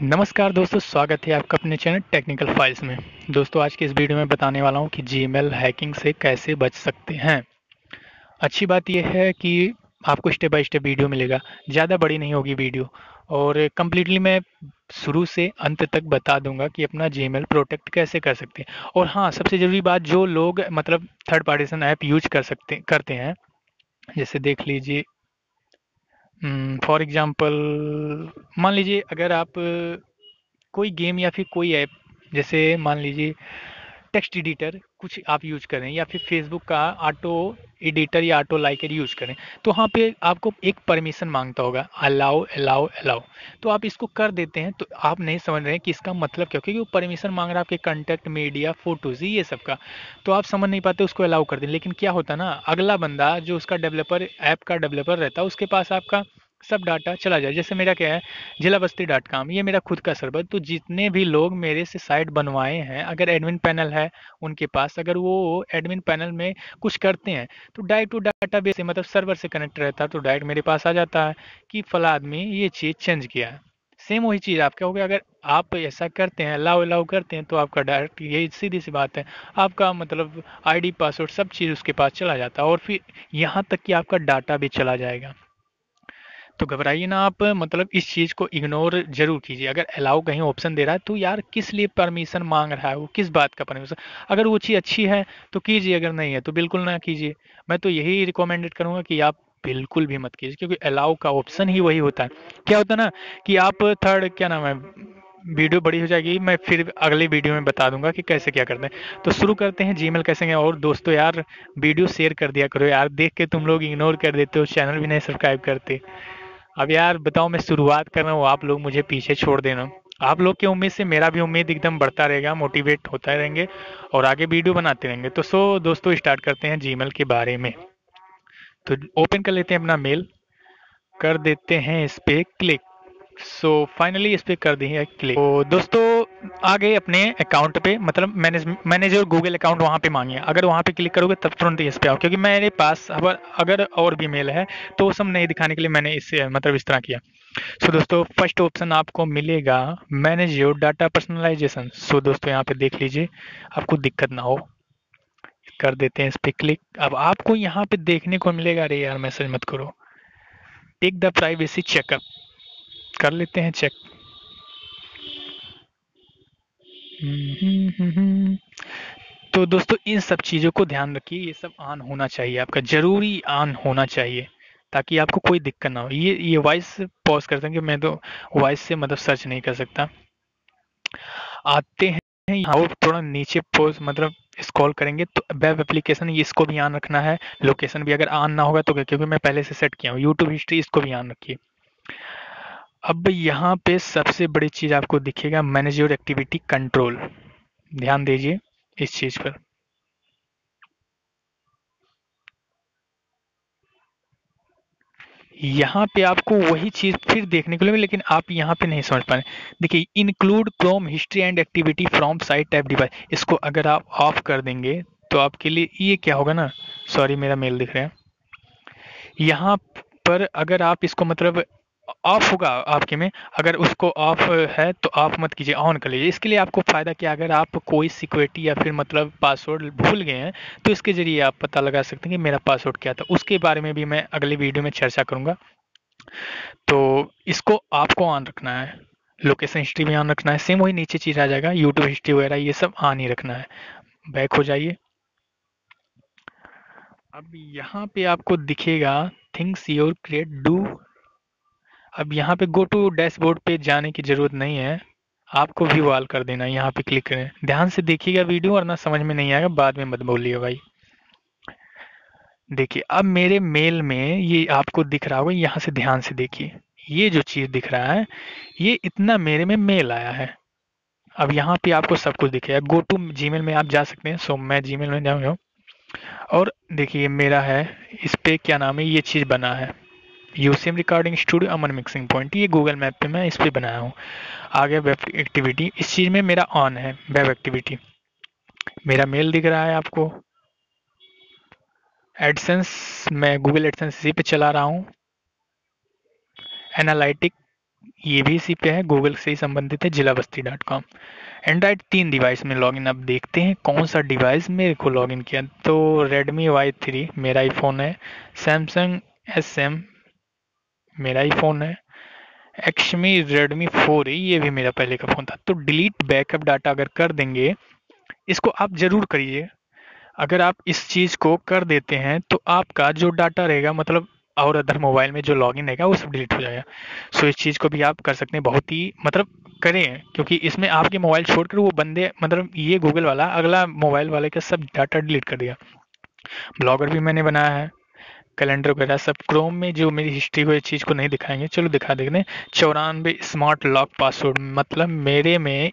नमस्कार दोस्तों, स्वागत है आपका अपने चैनल टेक्निकल फाइल्स में। दोस्तों, आज की इस वीडियो में बताने वाला हूं कि जीमेल हैकिंग से कैसे बच सकते हैं। अच्छी बात यह है कि आपको स्टेप बाय स्टेप वीडियो मिलेगा, ज़्यादा बड़ी नहीं होगी वीडियो, और कम्प्लीटली मैं शुरू से अंत तक बता दूंगा कि अपना जीमेल प्रोटेक्ट कैसे कर सकते हैं। और हाँ, सबसे ज़रूरी बात, जो लोग मतलब थर्ड पार्टीशन ऐप यूज करते हैं, जैसे देख लीजिए, फॉर एग्जांपल मान लीजिए अगर आप कोई गेम या फिर कोई ऐप, जैसे मान लीजिए टेक्स्ट एडिटर कुछ आप यूज करें, या फिर फेसबुक का ऑटो एडिटर या ऑटो लाइकर यूज करें, तो वहाँ पे आपको एक परमिशन मांगता होगा, अलाउ अलाउ अलाउ। तो आप इसको कर देते हैं, तो आप नहीं समझ रहे हैं कि इसका मतलब क्या, क्योंकि वो परमिशन मांग रहा है आपके कंटेक्ट, मीडिया, फोटोज, ये सब का। तो आप समझ नहीं पाते, उसको अलाउ कर दें। लेकिन क्या होता है ना, अगला बंदा जो उसका डेवलपर, ऐप का डेवलपर रहता है, उसके पास आपका सब डाटा चला जाए। जैसे मेरा क्या है, जिलाबस्ती.com, ये मेरा खुद का सर्वर। तो जितने भी लोग मेरे से साइट बनवाए हैं, अगर एडमिन पैनल है उनके पास, अगर वो एडमिन पैनल में कुछ करते हैं, तो डायरेक्ट टू डाटाबेस से, मतलब सर्वर से कनेक्ट रहता है, तो डायरेक्ट मेरे पास आ जाता है कि फला आदमी ये चीज़ चेंज किया है। सेम वही चीज़ आपका हो गया। अगर आप ऐसा करते हैं, अलाउ अलाउ करते हैं, तो आपका डायरेक्ट, यही सीधी सी बात है, आपका मतलब आईडी, पासवर्ड, सब चीज़ उसके पास चला जाता है, और फिर यहाँ तक कि आपका डाटा भी चला जाएगा। तो घबराइए ना आप, मतलब इस चीज़ को इग्नोर जरूर कीजिए। अगर अलाउ कहीं ऑप्शन दे रहा है, तो यार किस लिए परमिशन मांग रहा है वो, किस बात का परमिशन। अगर वो चीज़ अच्छी है तो कीजिए, अगर नहीं है तो बिल्कुल ना कीजिए। मैं तो यही रिकमेंडेड करूंगा कि आप बिल्कुल भी मत कीजिए, क्योंकि अलाउ का ऑप्शन ही वही होता है। क्या होता है ना कि आप थर्ड, क्या नाम है, वीडियो बड़ी हो जाएगी, मैं फिर अगली वीडियो में बता दूंगा कि कैसे क्या करते हैं। तो शुरू करते हैं जीमेल कैसे। और दोस्तों यार, वीडियो शेयर कर दिया करो यार, देख के तुम लोग इग्नोर कर देते हो, चैनल भी नहीं सब्सक्राइब करते। अब यार बताओ, मैं शुरुआत कर रहा हूँ, आप लोग मुझे पीछे छोड़ देना। आप लोग की उम्मीद से मेरा भी उम्मीद एकदम बढ़ता रहेगा, मोटिवेट होता रहेंगे और आगे वीडियो बनाते रहेंगे। तो दोस्तों, स्टार्ट करते हैं जीमेल के बारे में। तो ओपन कर लेते हैं अपना मेल, कर देते हैं इस पे क्लिक। सो फाइनली इस पे कर दिए क्लिक। तो दोस्तों, आ गए अपने अकाउंट पे, मतलब मैंने जो गूगल अकाउंट वहाँ पे मांगे, अगर वहाँ पे क्लिक करोगे तब तुरंत इस पे आओ, क्योंकि मेरे पास अगर और भी मेल है तो वो सब नहीं दिखाने के लिए मैंने इससे मतलब इस तरह किया। सो दोस्तों, फर्स्ट ऑप्शन आपको मिलेगा manage your data personalisation. So दोस्तों, यहाँ पे देख लीजिए, आपको दिक्कत ना हो, कर देते हैं इस पे क्लिक। अब आपको यहाँ पे देखने को मिलेगा, अरे यार मैसेज मत करो, टेक द प्राइवेसी चेकअप, कर लेते हैं चेक। तो दोस्तों, इन सब चीज़ों को ध्यान रखिए, ये सब ऑन होना चाहिए, आपका ज़रूरी ऑन होना चाहिए, ताकि आपको कोई दिक्कत ना हो। ये वॉइस पॉज करते हैं कि मैं तो वॉइस से मतलब सर्च नहीं कर सकता। आते हैं यहाँ, और थोड़ा नीचे पोज मतलब स्क्रॉल करेंगे तो वेब एप्लीकेशन, इसको भी ऑन रखना है। लोकेशन भी अगर ऑन ना होगा तो क्या, क्योंकि मैं पहले से सेट किया हूँ। यूट्यूब हिस्ट्री, इसको भी ऑन रखिए। अब यहाँ पे सबसे बड़ी चीज़ आपको दिखेगा, मैनेज योर एक्टिविटी कंट्रोल। ध्यान दीजिए इस चीज़ पर। यहाँ पे आपको वही चीज़ फिर देखने को मिलेगी, लेकिन आप यहाँ पे नहीं समझ पा रहे। देखिए, include Chrome history and activity from site tab device, इसको अगर आप ऑफ कर देंगे तो आपके लिए ये क्या होगा ना, सॉरी मेरा मेल दिख रहा है, यहाँ पर अगर आप इसको मतलब ऑफ होगा आपके में, अगर उसको ऑफ है तो ऑफ मत कीजिए, ऑन कर लीजिए। इसके लिए आपको फ़ायदा क्या, अगर आप कोई सिक्योरिटी या फिर मतलब पासवर्ड भूल गए हैं, तो इसके ज़रिए आप पता लगा सकते हैं कि मेरा पासवर्ड क्या था। उसके बारे में भी मैं अगली वीडियो में चर्चा करूँगा। तो इसको आपको ऑन रखना है, लोकेशन हिस्ट्री भी ऑन रखना है, सेम वही नीचे चीज़ आ जाएगा, यूट्यूब हिस्ट्री वगैरह ये सब ऑन ही रखना है। बैक हो जाइए। अब यहाँ पे आपको दिखेगा थिंग्स योर क्रिएट डू। अब यहाँ पे गो टू डैशबोर्ड पे जाने की ज़रूरत नहीं है, आपको भी वॉल कर देना है। यहाँ पे क्लिक करें, ध्यान से देखिएगा वीडियो, वरना समझ में नहीं आएगा, बाद में मत बोलिए भाई। देखिए, अब मेरे मेल में ये आपको दिख रहा होगा, यहाँ से ध्यान से देखिए, ये जो चीज़ दिख रहा है, ये इतना मेरे में मेल आया है। अब यहाँ पे आपको सब कुछ दिखेगा, गो टू जीमेल में आप जा सकते हैं। सो मैं जीमेल में जाऊँगा, और देखिए मेरा है, इस पे क्या नाम है, ये चीज़ बना है, UCM recording studio Aman mixing point, ये गूगल मैप पे मैं इस पे बनाया हूँ। आगे वेब एक्टिविटी, इस चीज़ में मेरा ऑन है वेब एक्टिविटी। मेरा मेल दिख रहा है आपको, एडसेंस, मैं गूगल एडसेंस इसी पे चला रहा हूँ। एनालिटिक, ये भी इसी पे है, गूगल से ही संबंधित है, जिलाबस्ती.com। एंड्रॉइड 3 डिवाइस में लॉगिन। अब देखते हैं कौन सा डिवाइस मेरे को लॉगिन किया। तो Redmi Y3 मेरा ही फ़ोन है, सैमसंग SM मेरा ही फ़ोन है, Xmi Redmi 4A ये भी मेरा पहले का फ़ोन था। तो डिलीट बैकअप डाटा अगर कर देंगे, इसको आप ज़रूर करिए। अगर आप इस चीज़ को कर देते हैं तो आपका जो डाटा रहेगा, मतलब और अदर मोबाइल में जो लॉगिन रहेगा वो सब डिलीट हो जाएगा। सो इस चीज़ को भी आप कर सकते हैं, बहुत ही मतलब करें, क्योंकि इसमें आपके मोबाइल छोड़कर वो बंदे, मतलब ये गूगल वाला अगला मोबाइल वाले का सब डाटा डिलीट कर दिया। ब्लॉगर भी मैंने बनाया है, कैलेंडर वगैरह सब। क्रोम में जो मेरी हिस्ट्री को, इस चीज़ को नहीं दिखाएंगे, चलो दिखा देते हैं। 94 स्मार्ट लॉक पासवर्ड, मतलब मेरे में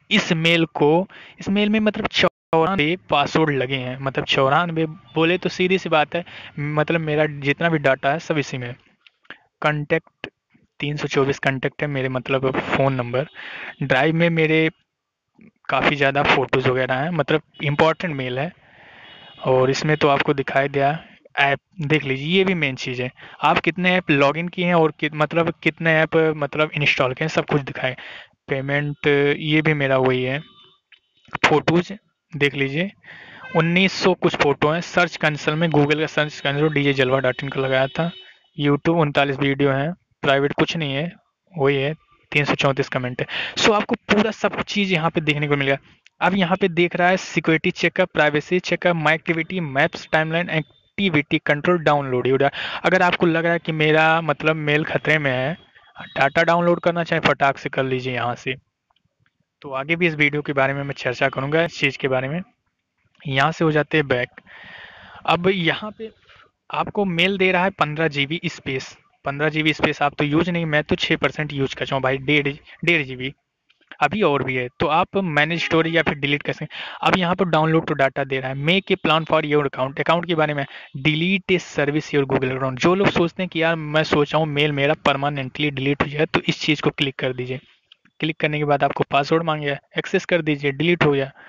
इस मेल में मतलब 94 पासवर्ड लगे हैं। मतलब 94 बोले तो सीधी सी बात है, मतलब मेरा जितना भी डाटा है सब इसी में। कंटेक्ट 324 कंटेक्ट है मेरे, मतलब फ़ोन नंबर। ड्राइव में मेरे काफ़ी ज़्यादा फ़ोटोज़ वगैरह हैं, मतलब इम्पोर्टेंट मेल है। और इसमें तो आपको दिखाई दिया, ऐप देख लीजिए, ये भी मेन चीज़ है। आप कितने ऐप लॉगिन किए हैं और मतलब कितने ऐप मतलब इंस्टॉल किए हैं, सब कुछ दिखाए। पेमेंट ये भी मेरा वही है। फोटोज देख लीजिए, 1900 कुछ फोटो हैं। सर्च कंसोल में गूगल का search console DJ Jalwa dot in का लगाया था। यूट्यूब 39 वीडियो हैं, प्राइवेट कुछ नहीं है, वही है। 334 कमेंट है। सो आपको पूरा सब चीज़ यहाँ पे देखने को मिलेगा। अब यहाँ पे देख रहा है security checkup, privacy checkup, my activity, maps, timeline, activity control, download. ये अगर आपको लग रहा है कि मेरा मतलब मेल खतरे में है, डाटा डाउनलोड करना चाहे फटाक से कर लीजिए यहाँ से। तो आगे भी इस वीडियो के बारे में मैं चर्चा करूंगा, इस चीज़ के बारे में। यहाँ से हो जाते हैं बैक। अब यहाँ पे आपको मेल दे रहा है 15 GB स्पेस। 15 GB स्पेस आप तो यूज नहीं, मैं तो 6% यूज कर चाहूँ भाई, 1.5 GB। अभी और भी है, तो आप मैनेज स्टोरेज या फिर डिलीट कर सकते हैं। अब यहाँ पर डाउनलोड टू डाटा दे रहा है, make a plan for your account के बारे में, delete a service your Google account. जो लोग सोचते हैं कि यार मैं सोच रहा हूँ मेल मेरा परमानेंटली डिलीट हो जाए, तो इस चीज़ को क्लिक कर दीजिए। क्लिक करने के बाद आपको पासवर्ड मांगेगा, एक्सेस कर दीजिए, डिलीट हो गया।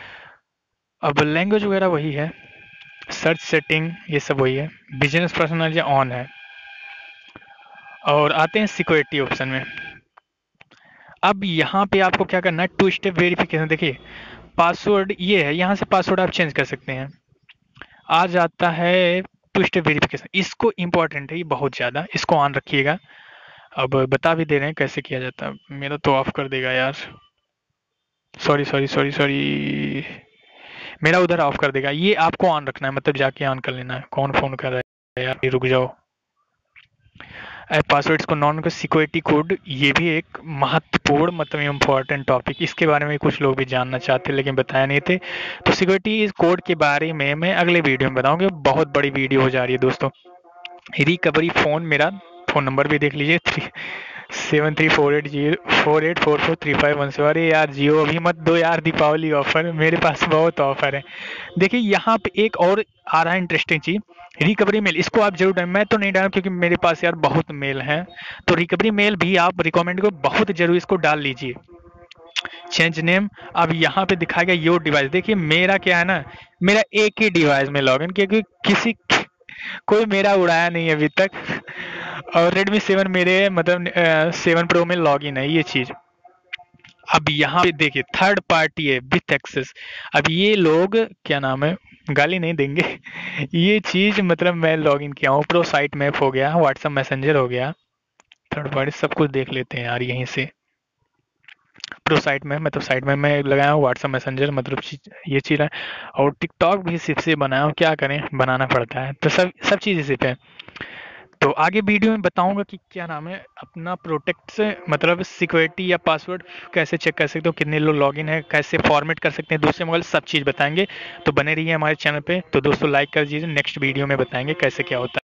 अब लैंग्वेज वगैरह वही है, सर्च सेटिंग ये सब वही है, बिजनेस पर्सनल ऑन है। और आते हैं सिक्योरिटी ऑप्शन में। अब यहाँ पे आपको क्या करना है, 2 स्टेप वेरिफिकेशन। देखिए पासवर्ड ये है, यहाँ से पासवर्ड आप चेंज कर सकते हैं। आ जाता है 2 स्टेप वेरिफिकेशन, इसको इम्पोर्टेंट है ये बहुत ज़्यादा, इसको ऑन रखिएगा। अब बता भी दे रहे हैं कैसे किया जाता है। मेरा तो ऑफ कर देगा यार, सॉरी सॉरी सॉरी सॉरी, मेरा उधर ऑफ कर देगा। ये आपको ऑन रखना है, मतलब जाके ऑन कर लेना है। कौन फोन कर रहा है यार, रुक जाओ। पासवर्ड्स को नॉन, सिक्योरिटी कोड, ये भी एक महत्वपूर्ण मतलब इम्पोर्टेंट टॉपिक, इसके बारे में कुछ लोग भी जानना चाहते लेकिन बताया नहीं थे। तो सिक्योरिटी कोड के बारे में मैं अगले वीडियो में बताऊंगा, बहुत बड़ी वीडियो हो जा रही है दोस्तों। रिकवरी फ़ोन, मेरा फ़ोन नंबर भी देख लीजिए, 734804843517। अरे यार जियो अभी मत दो यार दीपावली ऑफर, मेरे पास बहुत ऑफर है। देखिए यहाँ पे एक और आ रहा है इंटरेस्टिंग चीज, रिकवरी मेल। इसको आप जरूर डालें, मैं तो नहीं डालूं क्योंकि मेरे पास यार बहुत मेल हैं। तो रिकवरी मेल भी आप रिकमेंड को बहुत जरूर इसको डाल लीजिए। चेंज नेम, अब यहाँ पे दिखाएगा योर डिवाइस। देखिए मेरा क्या है ना, मेरा एक ही डिवाइस में लॉगिन, क्योंकि किसी कोई मेरा उड़ाया नहीं है अभी तक। और Redmi 7 मेरे मतलब 7 Pro में लॉगिन है ये चीज। अब यहाँ पे देखिए थर्ड पार्टी है विथ एक्सेस। अब ये लोग क्या नाम है, गाली नहीं देंगे। ये चीज मतलब मैं लॉगिन किया हूँ, प्रो साइट मैप हो गया, व्हाट्सएप मैसेंजर हो गया, थर्ड पार्टी सब कुछ देख लेते हैं यार यहीं से। प्रो साइट में मतलब साइट में मैं लगाया हूँ व्हाट्सएप मैसेंजर, मतलब ये चीज़ है। और टिकटॉक भी सिर्फ से बनाया हूँ, क्या करें बनाना पड़ता है, तो सब चीज़ इसी पे। तो आगे वीडियो में बताऊंगा कि क्या नाम है, अपना प्रोटेक्ट से मतलब सिक्योरिटी या पासवर्ड कैसे चेक कर सकते हो, कितने लोग लॉगिन है, कैसे फॉर्मेट कर सकते हैं दूसरे मोबाइल, सब चीज़ बताएंगे। तो बने रहिए हमारे चैनल पे। तो दोस्तों लाइक कर दीजिए, नेक्स्ट वीडियो में बताएंगे कैसे क्या होता है।